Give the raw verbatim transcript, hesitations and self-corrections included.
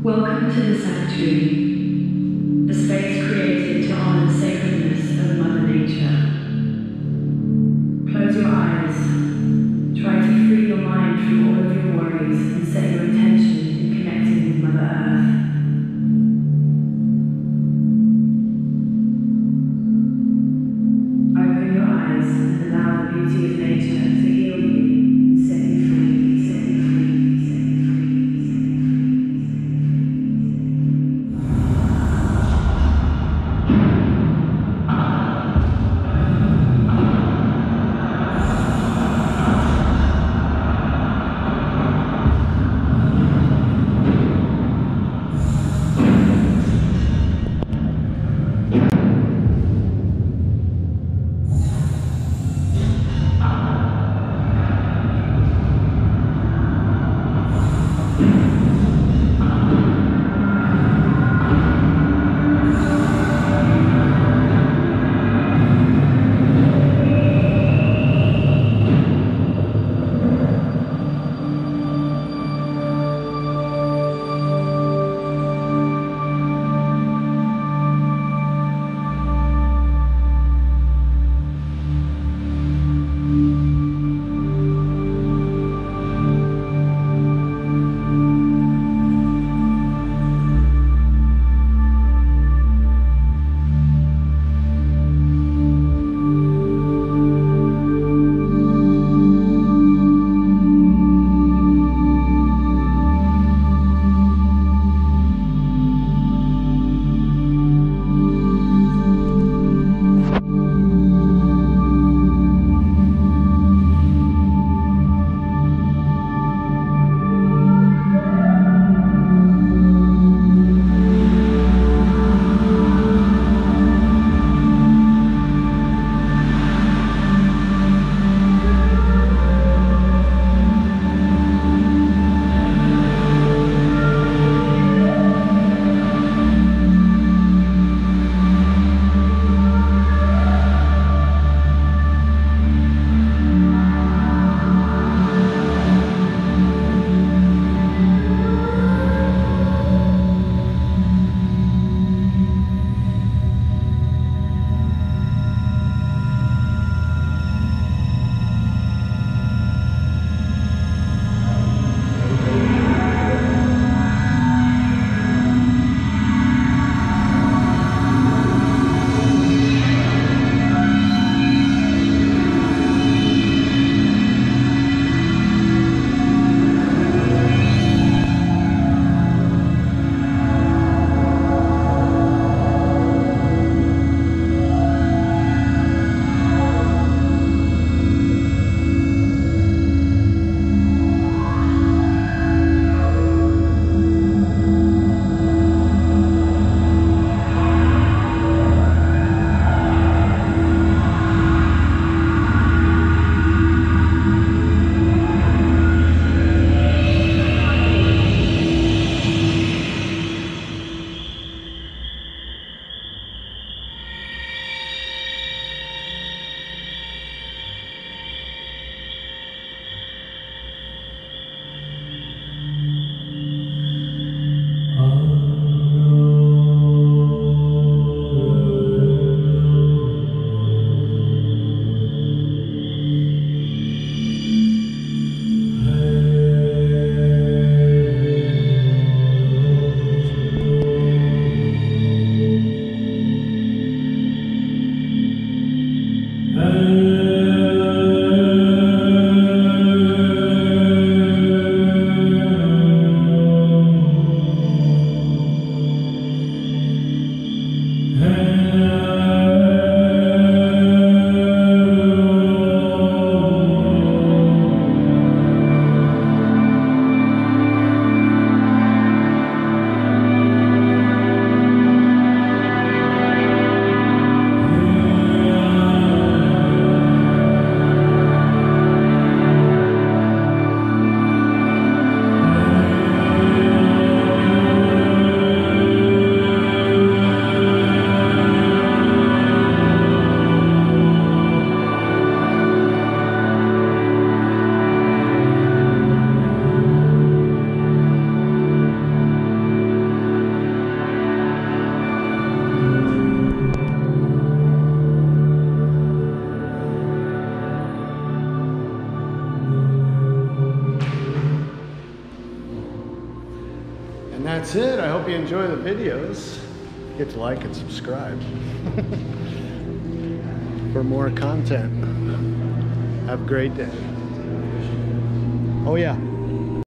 Welcome to the sanctuary, a space created to honor the sacredness of Mother Nature. Close your eyes, try to free your mind from all of your worries and set your intention in connecting with Mother Earth. Open your eyes and allow the beauty of nature to heal you and set you free, set you free, set you free, set you free. that's it. I hope you enjoy the videos. Get to like and subscribe for more content. Have a great day. Oh yeah.